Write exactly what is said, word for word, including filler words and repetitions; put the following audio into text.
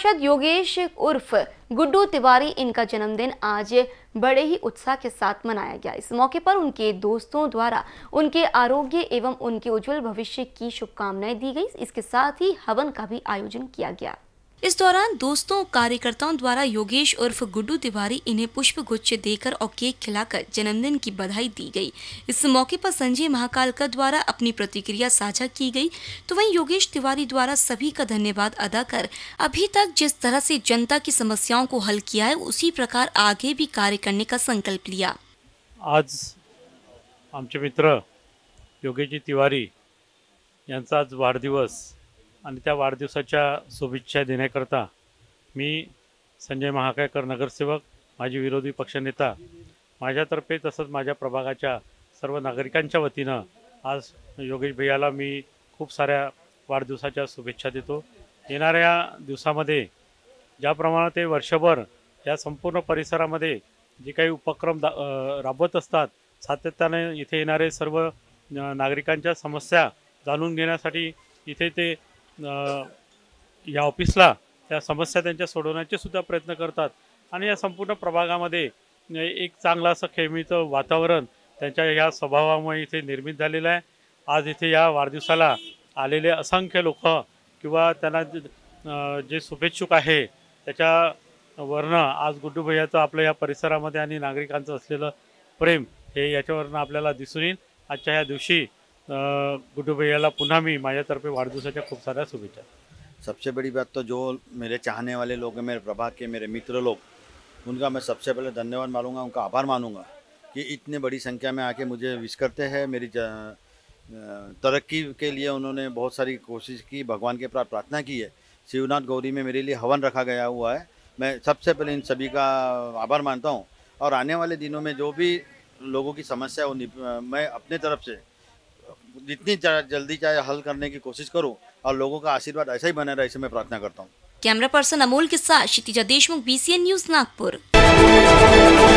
पार्षद योगेश उर्फ गुड्डू तिवारी, इनका जन्मदिन आज बड़े ही उत्साह के साथ मनाया गया। इस मौके पर उनके दोस्तों द्वारा उनके आरोग्य एवं उनके उज्जवल भविष्य की शुभकामनाएं दी गई। इसके साथ ही हवन का भी आयोजन किया गया। इस दौरान दोस्तों कार्यकर्ताओं द्वारा योगेश उर्फ गुड्डू तिवारी इन्हें पुष्प गुच्छ देकर और केक खिलाकर जन्मदिन की बधाई दी गई। इस मौके पर संजय महाकालकर द्वारा अपनी प्रतिक्रिया साझा की गई, तो वहीं योगेश तिवारी द्वारा सभी का धन्यवाद अदा कर अभी तक जिस तरह से जनता की समस्याओं को हल किया है, उसी प्रकार आगे भी कार्य करने का संकल्प लिया। आज आमचे मित्र योगेश तिवारी यांचा आज वाढदिवस आणि त्या वाढदिवसाच्या शुभेच्छा देण्याकरता मी संजय महाकाळकर नगरसेवक, माजी विरोधी पक्षनेता, माझ्यातर्फे तसंच माझ्या प्रभागाच्या सर्व नागरिकांच्या वतीनं आज योगेश भैयाला मी खूप साऱ्या वाढदिवसाच्या शुभेच्छा देतो। येणाऱ्या दिवसामध्ये ज्याप्रमाणे ते वर्षभर या संपूर्ण परिसरामध्ये जे काही उपक्रम राबवत असतात, सातत्याने इथे येणारे सर्व नागरिकांच्या समस्या जाणून घेण्यासाठी इथे ते या ऑफिसला त्या समस्या त्यांच्या सोडवण्याचे सुद्धा प्रयत्न करतात आणि या संपूर्ण प्रभागामध्ये एक चांगलं असं खेळमीचं वातावरण त्यांच्या या स्वभावामुळे इथे निर्मित झालेलं आहे। आज इथे या वाढदिवसाला आलेले असंख्य लोक किंवा त्यांना जे शुभेच्छुक आहे त्याच्यावरनं आज गुड्डू भैयाचं आपल्या या परिसरामध्ये आणि नागरिकांचं असलेलं प्रेम हे याच्यावरनं आपल्याला दिसून येईल। आजच्या या दिवशी गुड्डू भैयाला पुनः मी माझ्यातर्फे वाढदिवसाच्या खूप साऱ्या शुभेच्छा। सबसे बड़ी बात तो जो मेरे चाहने वाले लोग हैं, मेरे प्रभाग के मेरे मित्र लोग, उनका मैं सबसे पहले धन्यवाद मानूंगा, उनका आभार मानूंगा कि इतने बड़ी संख्या में आके मुझे विश करते हैं। मेरी तरक्की के लिए उन्होंने बहुत सारी कोशिश की, भगवान के प्रार्थना प्रार्थना की है। शिवनाथ गौरी में मेरे लिए हवन रखा गया हुआ है। मैं सबसे पहले इन सभी का आभार मानता हूँ और आने वाले दिनों में जो भी लोगों की समस्या हो मैं अपने तरफ से जितनी जल्दी चाहे हल करने की कोशिश करूं और लोगों का आशीर्वाद ऐसा ही बने रहे, इसे मैं प्रार्थना करता हूं। कैमरा पर्सन अमोल के साथ Kshitija Deshmukh, B C N news, Nagpur.